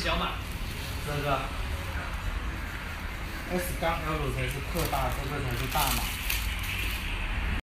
小码。 这个 S 杠 L 才是特大，这个才是大码。